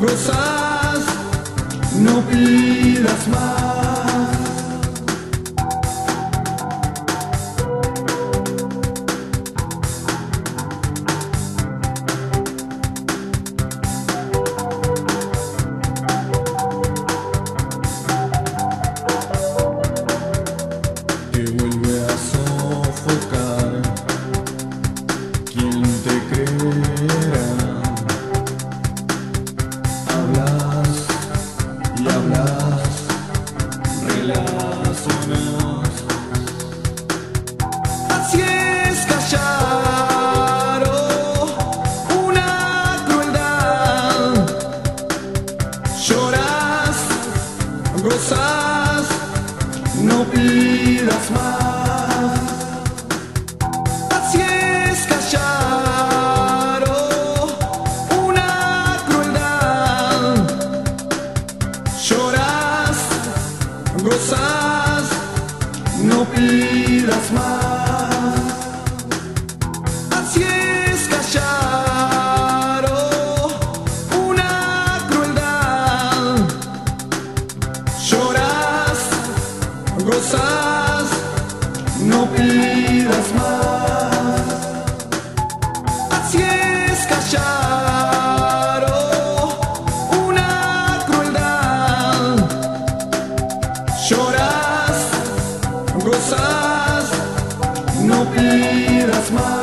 gozas, no pidas más. Te vuelve a sofocar, ¿quién te creerá? Hablas y hablas, relacionas. Así es callar, oh, una crueldad. Lloras, gozas, no pidas más. Así es callar, oh, una crueldad. Lloras, gozas, no pidas más. Así es callar, oh, una crueldad. Lloras, gozas, no pidas más. Así es callar, oh, una crueldad. Lloras, gozas, no pidas más.